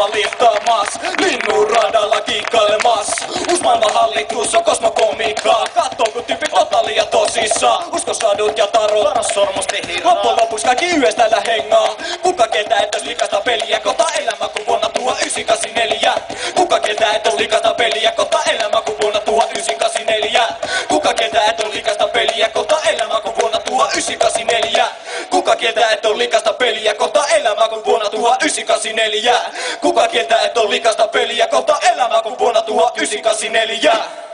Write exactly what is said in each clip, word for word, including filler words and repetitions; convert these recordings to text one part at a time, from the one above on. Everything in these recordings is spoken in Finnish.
lihtamas, linnun radalla kiikkailemas. Uus maailman hallitus on kosmokomiikkaa. Kattoo kun tyypit totaali ja tosissaan. Uskosadut ja tarot, sormusti hirraa. Loppujen lopuksi kaikki yhdessä täällä hengaa. Kuka kieltää, et ois likasta peliä, kota elämä kun vuonna tuhatyhdeksänsataakahdeksankymmentäneljä. Kuka kieltää, et ois likasta peliä, kota elämä kun vuonna tuhatyhdeksänsataakahdeksankymmentäneljä. Kuka kieltää, et on likasta peliä, kota elämä kun vuonna tuhatyhdeksänsataakahdeksankymmentäneljä. Kuka kieltää, et on likasta peliä, kota elämä kun vuonna tuhatyhdeksänsataakahdeksankymmentäneljä. Kuka kieltää, et on likasta peliä, kota elämä kun vuonna tuhatyhdeksänsataakahdeksankymmentäneljä.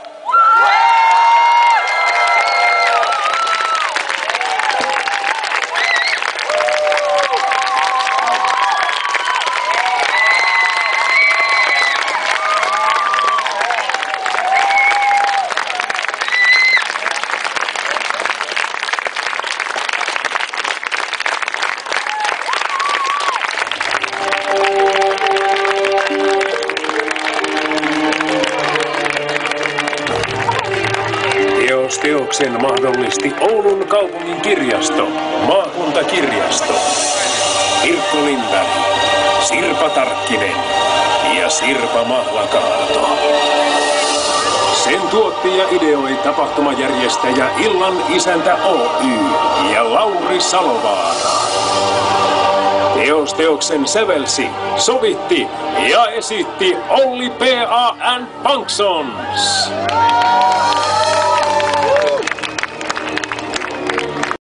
Teoksen mahdollisti Oulun kaupungin kirjasto, maakuntakirjasto. Pirkko Lindberg, Sirpa Tarkkinen ja Sirpa Mahlakaarto. Sen tuotti ja ideoi tapahtumajärjestäjä Illan isäntä Oy ja Lauri Salovaara. Teos teoksen sävelsi, sovitti ja esitti Olli P A and Punksons.